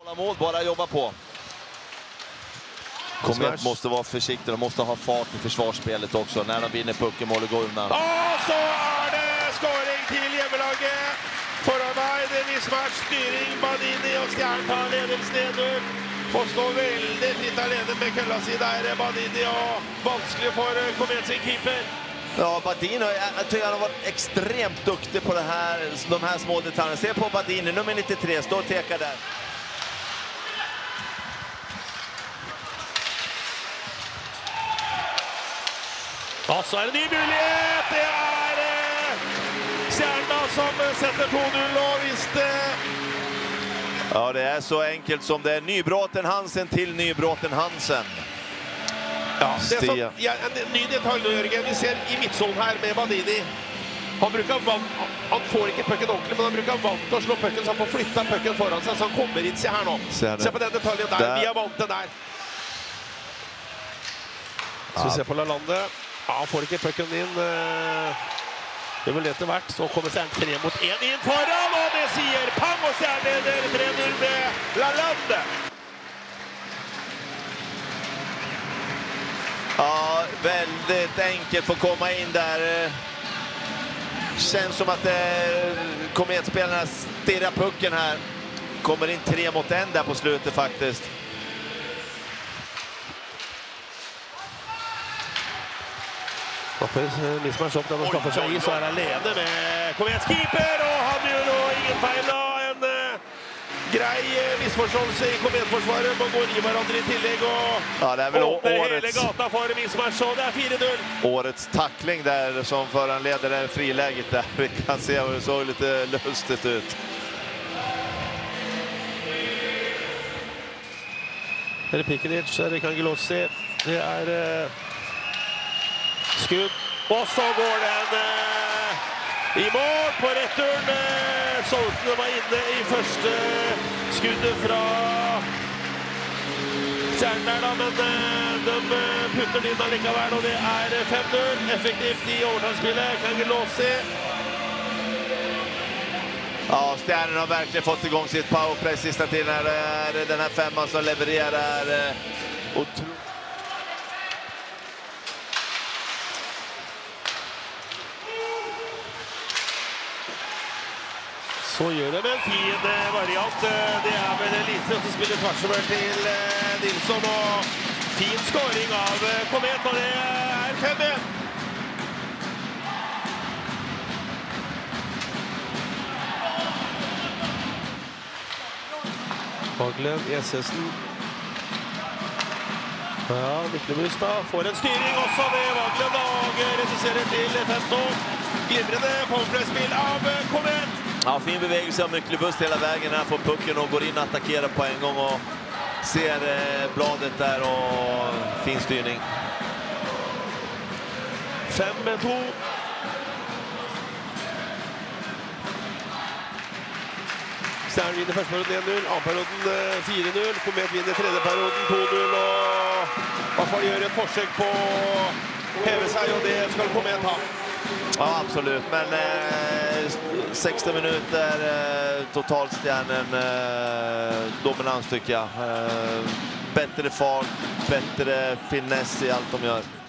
Mål, bara jobba på. Komet måste vara försiktig, de måste ha fart i försvarsspelet också. När de vinner pucken, målet går undan. Og så det skåring til hjemmelaget. Forarbeid, mismatch, styring, Banini og Stjern tar ledelsen 1-0. Får stå veldig fritt alene med kølla si der, Banini, og vanskelig for Komet sin keeper. Ja, Badini, jag tycker han har varit extremt duktig på de här små detaljerna. Se på Badini, nummer 93, står och tekar där. Og så det ny mulighet. Det Stjerna som setter 2-0 og visste. Ja, det är så enkelt som det är. Nybråten Hansen till Nybråten Hansen. Ja, det som, en ny detalj nå, Jørgen. Vi ser i midtzonen her med Banini. Han får ikke pucken ordentlig, men han bruker vann til å slå pucken, så han får flyttet pucken foran seg, så han kommer inn. Se her nå. Se på den detaljen der. Vi har vant den der. Så vi ser på Lalande. Ja, han får ikke pucken inn. Det vil etter hvert. Så kommer Stjern 3 mot 1 inn foran, og det sier pang, og Stjern leder 3-0 med Lalande. Ja, väldigt enkelt för att komma in där. Känns som att Kometspelarna stirrar pucken här. Kommer in 3 mot 1 där på slutet faktiskt. Mismatch opp den og skaffer seg i, så han alene med Komets keeper, og han gjør nå ingen feil da. En grei misforståelse i Komet-forsvaret, man går i hverandre i tillegg og ja, det är väl åpner hele gata for mismatch, og det er 4-0. Årets tackling där som föranleder det friläget där. Vi kan se hur det såg lite lustigt ut. Det är Pikenic, det kan Glossi. Det är skudd, og så går den i mål på returen. Solsen var inne i første skuddet fra Stjernen da, men de putter den inn allikevel, og det er 5-0. Effektivt i overtaksspillet, Kangelåsi. Ja, Stjernen har verkligen fått igång sitt powerplay sista tiden. Det är den här femman som levererar otroligt. Så gjør de en fin variant. Det er vel Elise som spiller tvarsommer til Nilsson, og fin skåring av Komet, og det er 5-1. Haglen, Jesesen. Ja, Myklebustad får en styring også ved Haglen, og reduserer til 5-2. Glimrende powerplay-spill av Komet. Ja, fin bevegelse av Myklebust hela vägen här, får pucken och går in och attackerar på en gång och ser bladet där och fin styrning. 5-2. Stjern vinner første perioden 1-0, annen perioden 4-0, Komet vinner tredje perioden 2-0, og i hvert fall gjør et forsøk på å heve seg, og det skal Komet ha. Ja, absolut. Men 60 minuter totalstjärnen dominans tycker jag. Bättre fart, bättre finess i allt de gör.